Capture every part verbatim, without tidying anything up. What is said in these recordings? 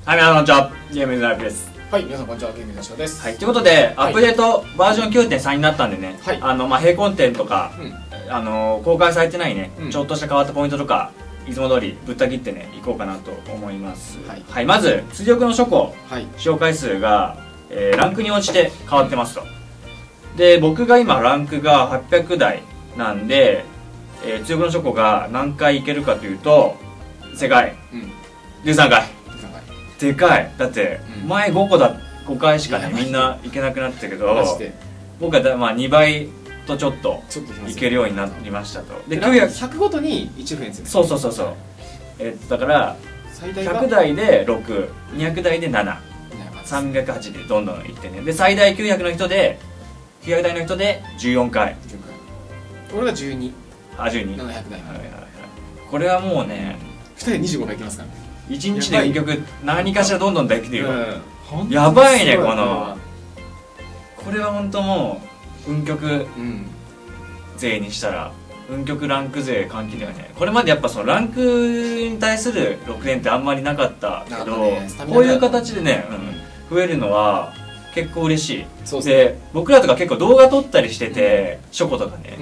はい、皆さんこんにちは。ゲームズライブです。 はい、皆さんこんにちは。ゲームズライブです。 はい、ということで、アップデートバージョン きゅうてんさん になったんでね、はい、あの、まあ、並行点とか、うん、あの、公開されてないね、うん、ちょっとした変わったポイントとか、いつも通りぶった切ってね、いこうかなと思います。はい、はい、まず、追憶の書庫、はい、使用回数が、えー、ランクに応じて変わってますと。で、僕が今、ランクがはっぴゃくだいなんで、えー、追憶の書庫が何回いけるかというと、世界、うん、じゅうさんかい。でかい。だって前ごこだごかいしかねみんないけなくなってたけど、僕はだまあにばいとちょっといけるようになりましたと。 でひゃくごとにいち増えんですよね。 そうそうそうそう。えっとだからひゃくだいでろく、にひゃくだいでなな、さんびゃくはちでどんどんいってね。で最大きゅうひゃくの人できゅうひゃくだいの人でじゅうよんかい。 俺がじゅうに。 あ、じゅうに。 ななひゃくだい。 これはもうねふたりでにじゅうごかいいきますからね。 いちにちで運曲何かしらどんどんできてるよ、うん、やばいねこのこれは本当もう運曲勢にしたら運曲ランク勢歓喜だよね。これまでやっぱそのランクに対するろくれんってあんまりなかったけど、ね、こういう形でね、うん、増えるのは結構嬉しい。そうですね、で僕らとか結構動画撮ったりしてて、うん、書庫とかね、うん、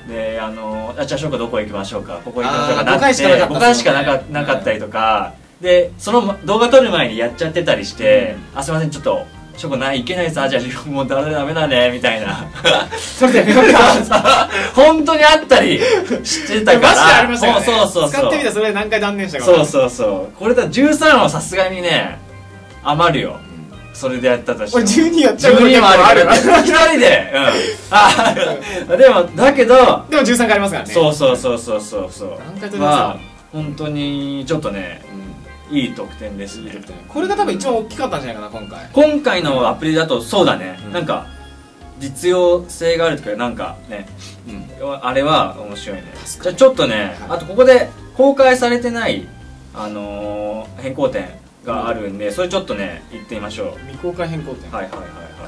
であのあじゃあ書庫どこ行きましょうかここ行きましょうかなってごかいしかなかなかったりとか、でその動画撮る前にやっちゃってたりして「あすいませんちょっと書庫ないいけないさじゃあもうダメダメだね」みたいなそれで本当にあったりしてたからマジでありましたよね。そうそうそう使ってみたらそれ何回断念したか。 そうそうそう。これだじゅうさんはさすがにね余るよ。それでやったとして俺じゅうにやっちゃうこと結構あるからひとりでうんあでもだけどでもじゅうさんかいありますからね。 そうそうそうそうそうそうまあ本当にちょっとねいい得点ですね。 これが多分一番大きかったんじゃないかな今回。 今回のアプリだとそうだね、なんか実用性があるとかなんかねあれは面白いね。じゃあちょっとねあとここで公開されてないあの変更点があるんで、それちょっとね言ってみましょう。 未公開変更点。 はいはいはいはい。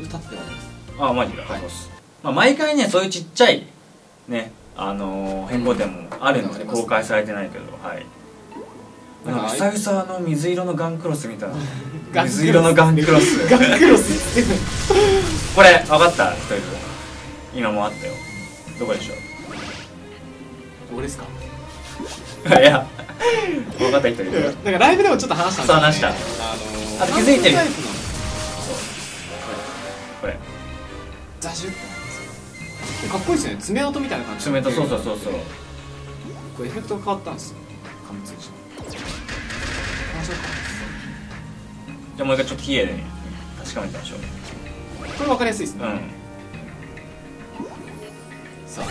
立ってないです。 ああマジか。はい。まあ毎回ねそういうちっちゃいねあの変更点もあるんで公開されてないけど、はい。なんか久々の水色のガンクロスみたいな。水色のガンクロス。 ガンクロスって。 これ分かった？一人今もあったよ。どこでしょう？ 俺ですか？ いや。分かった人いる。 なんかライブでもちょっと話したんですよね。 そう話した。あのあと気づいてる。そう。これ。 ザシュってなんですよ。かっこいいですね。爪痕みたいな感じ。 爪痕そうそうそうそう。 これエフェクトが変わったんですよ。加熱して。 じゃあもう一回ちょっと冷えで確かめてみましょう。 これ分かりやすいですね。うん。さあ。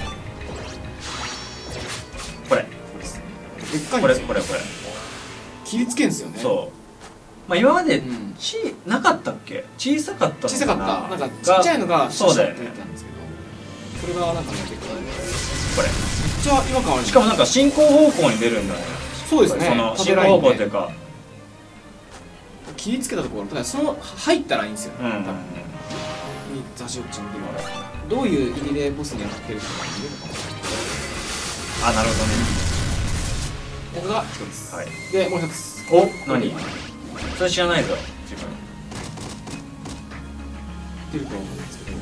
これ。 でっかいんこれですよ。 これこれ切りつけんですよね。 そうまあ今までちなかったっけ小さかったのかな。 小さかったなんかちっちゃいのがそうだよね。 それがなんかね結構これめっちゃ違和感ある。 しかもなんか進行方向に出るんだね。 そうですね。 その進行方向というか切りつけたところただその入ったらいいんですよね。多分ねにザシオッチに出るからどういう入りでボスに当たってるか見るのかもしれない。 あなるほどね。 ここが一つ、はい、でもう一つ。 お何それ知らないぞ自分出ると思うんですけど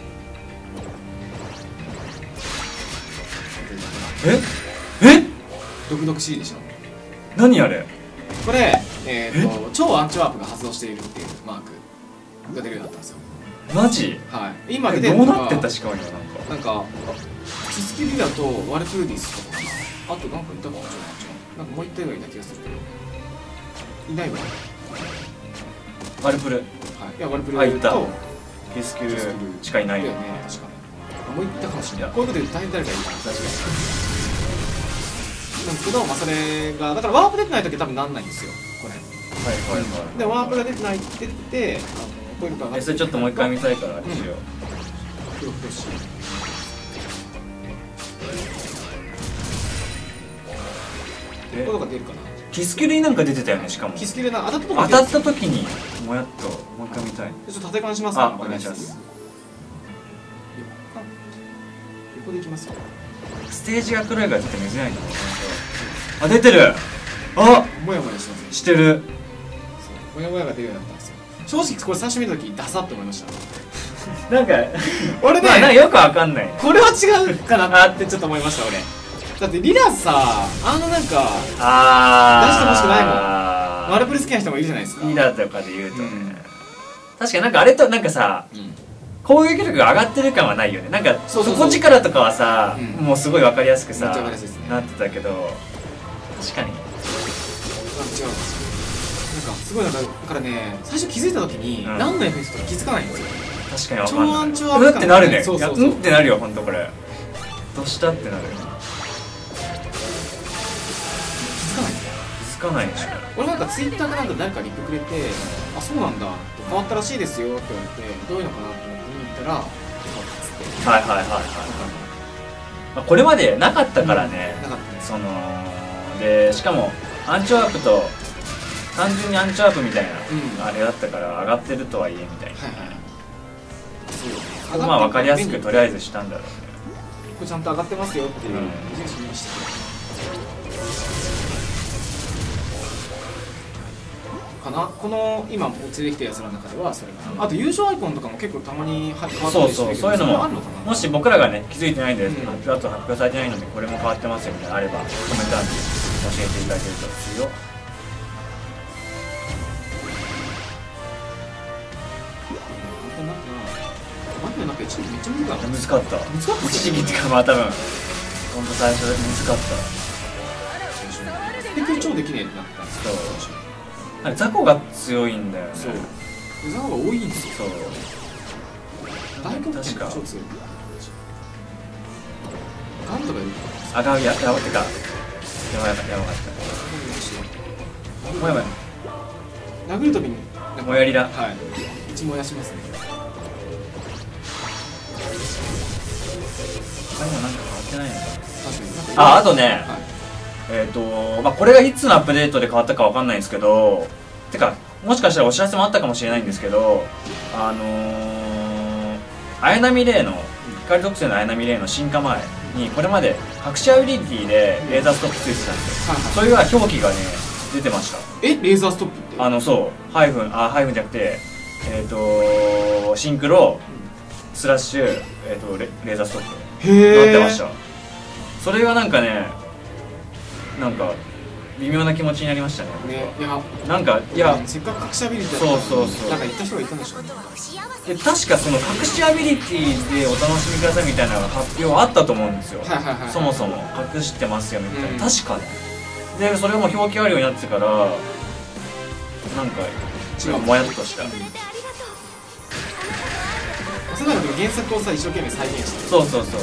ええ毒々しいでしょ。 何あれこれえっと超アンチワープが発動しているっていうマークが出るようになったんですよ。 マジ？ はい。今出てるのがどうなってったしかもよなんかなんかキスキリアとワルプルディスとかかな。あとなんかいたかな。なんかもう一体がいた気がするけどいないわ。 ワルプル。はい。 いやワルプルとキスキルしかいないよね。 確かに。もう一体かもしれない。こういうこと言うと大変誰かいるから確かに。なんですけど、まあそれがだからワープ出てない時は多分なんないんですよこれ。はいはいはい。でワープが出てないって言ってあのこういうのが。 それちょっともう一回見たいからしよう。 黒々しい。こういうのが出るかな。 キスキルになんか出てたよねしかも。 キスキルな当たった時当たった時にもやっともう一回見たい。 ちょっと縦感しますか。あお願いします。 横でいきますよ。 ステージが黒いからちょっと見づらいな。あ出てる。あもやもやしますね。 してる。 モヤモヤが出るようになったんですよ。正直これ最初見た時ダサって思いました。 なんか俺ね、 まあ、なんかよくわかんない、 これは違うかなってちょっと思いました俺。だってリラさ、あのなんかあ出してほしくないもん。マルプル好きな人もいるじゃないですか。 リラとかで言うとね、うん、確かになんかあれとなんかさ、うん、攻撃力が上がってる感はないよね。なんか底力とかはさ、うん、もうすごいわかりやすくさ、ね、なってたけど、確かに違う。なんかすごいなんかだからね、最初気づいた時に、うん、何のエフェクトか気づかないんですよ。 確かにわかんない。うんってなるね。そうそうそう、うんってなるよほんとこれ。どうしたってなる。 気づかない。 気づかないでしょ。 俺なんかツイッターでなんか誰かリプくれて、あ、そうなんだって変わったらしいですよって言われて、どういうのかなって思って見に行ったら、 はいはいはいはい。まあこれまでなかったからね。なかったね。そのでしかもアンチワープと単純にアンチワープみたいなあれだったから上がってるとはいえみたいな。そうまあ分かりやすくとりあえずしたんだろうね。 これちゃんと上がってますよっていう印象にしてかな。この今連れてきたやつの中ではそれかな。あと優勝アイコンとかも結構たまに変わってる。 そうそう、そういうのももし僕らがね気づいてないんで、あと発表されてないのでこれも変わってますよみたいなのあればコメント欄に教えていただけるとですよ。 なんか一時めっちゃ難かった。 難かった。 難かった。 一時期っていうかまあ多分本当最初だけ難かった。 スペック超できねえってなったんですけど、 あれ雑魚が強いんだよね。そう。 雑魚が多いんですよ。そう。大黒天が超強い。ガンとかいる。 あ、ガンややばってか。やばいやばかった。もやもや。 殴るときにもやりだ。 はい。一燃やしますね。 他にもなんか変わってないのか。確かに。あ、あとね、はい、えっとまあこれがいつのアップデートで変わったかわかんないんですけど、てかもしかしたらお知らせもあったかもしれないんですけど、あのー、綾波レイの光属性の綾波レイの進化前にこれまで隠しアビリティでレーザーストップついてたんですよ。はいはい、それが表記がね出てました。 え、レーザーストップって？ あのそうハイフンあハイフンじゃなくてえっ、ー、とシンクロスラッシュえっ、ー、と レ, レーザーストップなってました。それがなんかね、なんか微妙な気持ちになりましたね。ね、いや、なんかいや、 せっかく隠しアビリティそうそうそう。 なんか言った人がいたんでしょうね。 で確かその隠しアビリティでお楽しみくださいみたいな発表あったと思うんですよ。そもそも隠してますよみたいな、うん、確かね。でそれがもう表記あるようになってから、なんか違うもやっとした。 原作をさ一生懸命再現してる。 そうそうそう。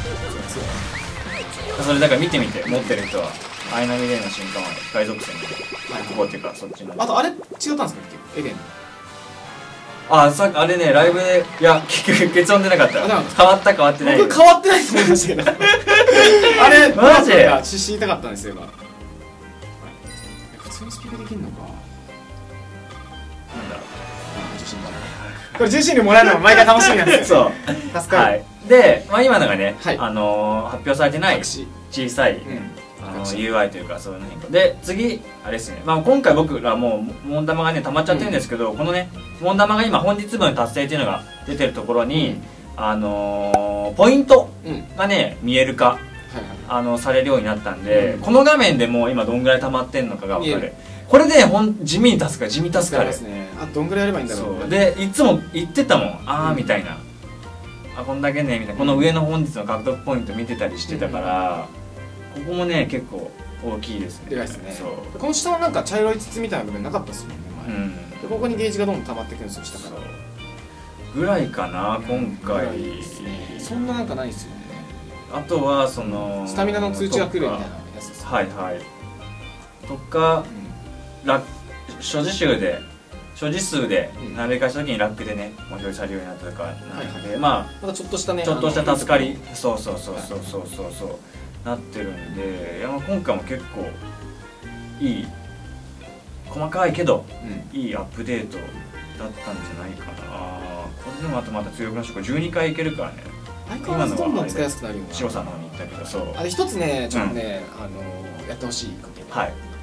それだから見てみて持ってる人は綾波レイの進化まで海賊船のここっていうかそっちの。 あとあれ違ったんですかエデン。 あ、さっきあれねライブでいや結局結論出なかった。変わった変わってない。 僕変わってないと思いましたけど。あれマジで知りたかったんですよ今。普通にスピードできるのか。なんだろう。これ重心でもらえるのが毎回楽しみなんですよ。そう助かる、はい、 で、まあ、今のがね、はい、あのー、発表されてない小さい、うん、あの ユーアイ というかそういうの変化で次あれですね、まあ、今回僕らもうモン玉がね溜まっちゃってるんですけど、うん、このねモン玉が今本日分達成っていうのが出てるところに、うん、あのー、ポイントがね見える化、うん、あのされるようになったんで、うん、この画面でもう今どんぐらい溜まってんのかが分かる。これでほん地味に助かる地味助かる。 あどんぐらいやればいいんだろう。 そうでいつも言ってたもんああみたいな、あこんだけねみたいな、この上の本日の獲得ポイント見てたりしてたから、ここもね結構大きいですね。 でかいですね。そうこの下のなんか茶色い筒みたいな部分なかったですもんね前、うん、でここにゲージがどんどん溜まってくるんですよ下から。 ぐらいかな今回、ね、 そんななんかないですよね。 あとはそのスタミナの通知が来るみたいなやつです。 はいはいとか、うん、ラ所持数で所持数で何べかした時にラックでね表示されるようになったとかなんで、まあまだちょっとしたねちょっとした助かりそうそうそうそうそうそうそうなってるんで、いや今回も結構いい細かいけど、うん、いいアップデートだったんじゃないかな。これでもあとまた強くなってじゅうにかいいけるからね。 今のはどんどん使いやすくなるような白さんの方に行ったけど、そうあれ一つねちょっとね、うん、あのやってほしいこと、 はい、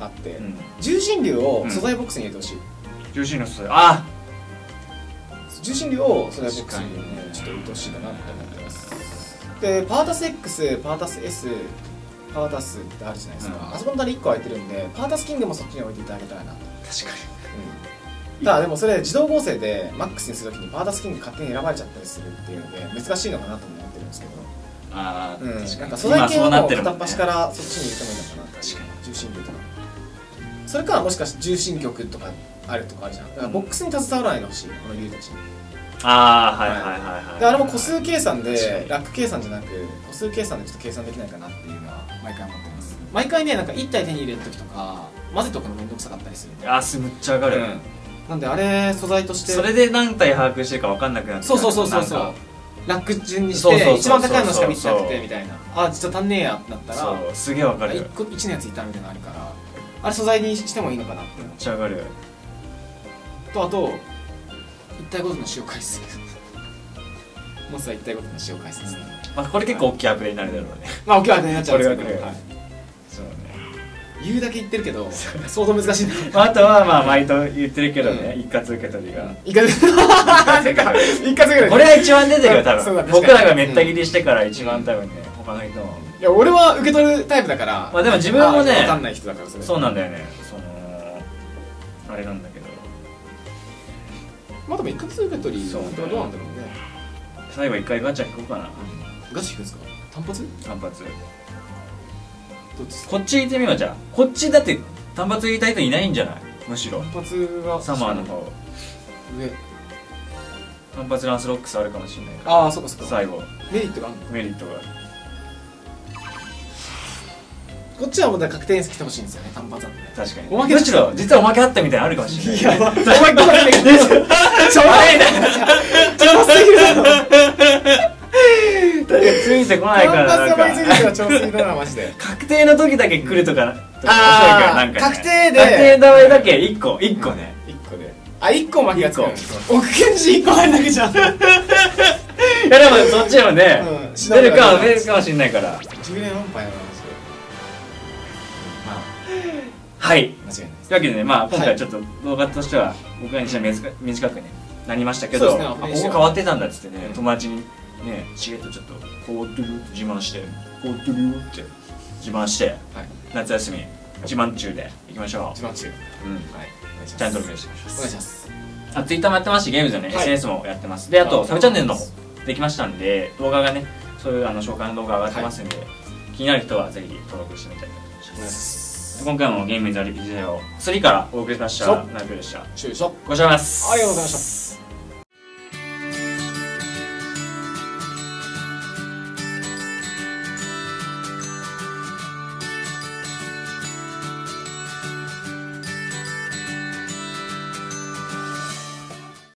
あって、重心竜を素材ボックスに入れてほしい。 重心竜の素材、あ重心竜を素材ボックスに入れてちょっとうっとうしいかなって思ってます。でパータス X、パータス S、パータスってあるじゃないですか、あそこの隣いっこ空いてるんで、パータスキングもそっちに置いていただけたらな。 確かにただでもそれ自動合成でマックスにするときにパータスキング勝手に選ばれちゃったりするっていうので難しいのかなと思ってるんですけど、 ああ、 なんか素材系はもう片っ端からそっちに入れてもいいのかな。 確かに重心竜とか、それかもしかして重心玉とかあるとかあるじゃん。だからボックスに携わらないでほしい、この竜たちに。 ああ、はいはいはいはい。 であれも個数計算でラック計算じゃなく個数計算でちょっと計算できないかなっていうのは毎回思ってます。毎回ね、なんかいち体手に入れる時とか混ぜとくのめんどくさかったりするんで。 あー、むっちゃ上がる。 なんであれ素材としてそれで何体把握してるか分かんなくなって、 そうそうそうそうそう、ラック順にして一番高いのしか見てなくてみたいな、あ実は足んねえやってなったらすげえ分かる。 いっこいちのやついたみたいなのあるから、あれ素材にしてもいいのかなってめっちゃ上がる。 とあといち体ごとの使用回数モンスターいち体ごとの使用回数ですね。 まあこれ結構大きいアプリになるだろうね。 まあ大きいアプリになっちゃうんですけど、 そうね、 言うだけ言ってるけど相当難しいんだ。あとはまあ毎度言ってるけどね、一括受け取りが一括受け取り、 これが一番出てるよ多分。僕らがめった切りしてから一番多分ね、他の人も。 いや俺は受け取るタイプだから、 まあでも自分もね分かんない人だから、それそうなんだよね。そのあれなんだけど、 まあでも一括受け取りはどうなんだろうね。 最後一回ガチャ引こうかな。 ガチ引くんですか？単発？ 単発。 どっち？ こっち行ってみよう。じゃあこっちだって単発言いたい人いないんじゃない？むしろ単発はサマーの方上、 単発ランスロックスあるかもしれないから。 ああ、そっかそっか。 最後メリットがあるの？ メリットがこっちはもう確定に来てほしいんですよね、単発なんで。 確かに。むしろ実はおまけあったみたいなのあるかもしれない。 いや、おまけあったみたいな。ちょ早いな。超すぎるだろ。 ついてこないからなんか。 単発がついては超すぎだなマジで。 確定の時だけ来るとか。 ああ、確定で。 確定ダメだけ一個一個ね。 一個で。あ、一個負けがつく。奥健二一個入るだけじゃん。いやでもそっちもね、出るか出るかもしれないから。 じゅうねんはんぱいなの。 はい。 間違いないです。 というわけでね、まあ今回ちょっと動画としては僕らにしては短くねなりましたけど、ここ変わってたんだっつってね、友達にねしげとちょっと変わってるって自慢して、変わってるって自慢して、夏休み自慢中でいきましょう。 自慢中。うん。はい。 チャンネル登録してお願いします。 あ、ツイッターもやってますし、ゲームズのね エスエヌエス もやってます。で、あとサブチャンネルの方できましたんで、動画がねそういうあの紹介の動画上がってますんで、気になる人はぜひ登録してみたいと思います。今回もゲームインザリピートスリーからお送りしました。ナイフでした。 終了。 ご視聴ありがとうございます。 ありがとうございました。